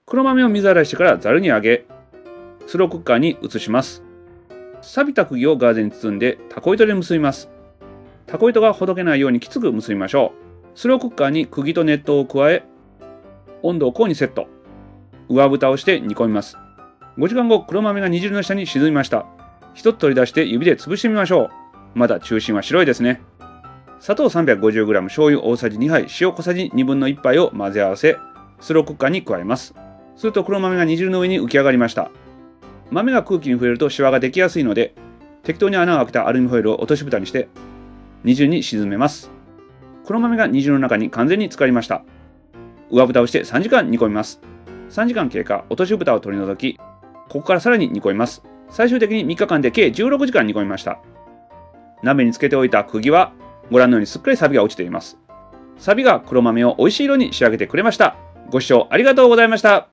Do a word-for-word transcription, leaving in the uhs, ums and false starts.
黒豆を水洗いしてからざるにあげ、スロークッカーに移します。錆びた釘をガーゼに包んでタコ糸で結びます。タコ糸がほどけないようにきつく結びましょう。スロークッカーに釘と熱湯を加え、温度を高にセット。上蓋をして煮込みます。ごじかんご、黒豆が煮汁の下に沈みました。一つ取り出して指で潰してみましょう。まだ中心は白いですね。砂糖 さんびゃくごじゅうグラム、醤油大さじにはい、塩小さじにぶんのいち杯を混ぜ合わせ、スロークッカーに加えます。すると黒豆が煮汁の上に浮き上がりました。豆が空気に触れるとシワができやすいので、適当に穴を開けたアルミホイルを落とし蓋にして、煮汁に沈めます。黒豆が煮汁の中に完全に浸かりました。上蓋をしてさんじかん煮込みます。さんじかん経過、落とし蓋を取り除き、ここからさらに煮込みます。最終的にみっかかんで計じゅうろくじかん煮込みました。鍋につけておいた釘は、ご覧のようにすっかり錆びが落ちています。錆が黒豆を美味しい色に仕上げてくれました。ご視聴ありがとうございました。